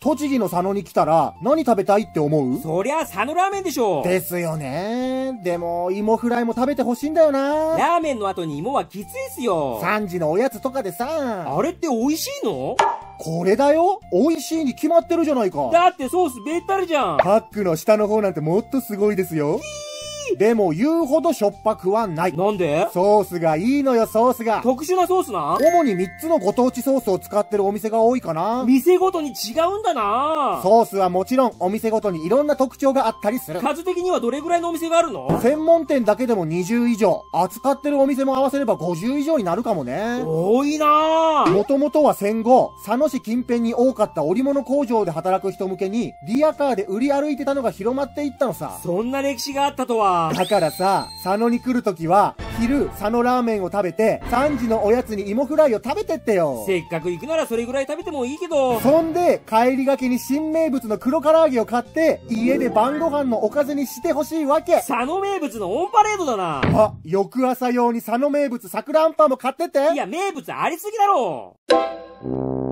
栃木の佐野に来たら何食べたいって思う？ そりゃ佐野ラーメンでしょ。 ですよね。でも、芋フライも食べてほしいんだよな。 ラーメンの後に芋はきついっすよ。 3時のおやつとかでさ。 あれって美味しいの？ これだよ。美味しいに決まってるじゃないか。 だってソースべったりじゃん。 パックの下の方なんてもっとすごいですよ。でも言うほどしょっぱくはない。 なんで？ ソースがいいのよ、ソースが。 特殊なソースな。 主に3つのご当地ソースを使ってるお店が多いかな。 店ごとに違うんだな。 ソースはもちろんお店ごとにいろんな特徴があったりする。 数的にはどれぐらいのお店があるの？ 専門店だけでも20以上。扱ってるお店も合わせれば50以上になるかもね。 多いなぁ。 もともとは戦後、佐野市近辺に多かった織物工場で働く人向けに、リヤカーで売り歩いてたのが広まっていったのさ。 そんな歴史があったとは。 だからさ、佐野に来るときは、昼、佐野ラーメンを食べて、3時のおやつに芋フライを食べてってよ。 せっかく行くならそれぐらい食べてもいいけど。 そんで、帰りがけに新名物の黒唐揚げを買って、家で晩ご飯のおかずにしてほしいわけ。 佐野名物のオンパレードだな。 あ、翌朝用に佐野名物桜あんパンも買ってって。 いや、名物ありすぎだろ。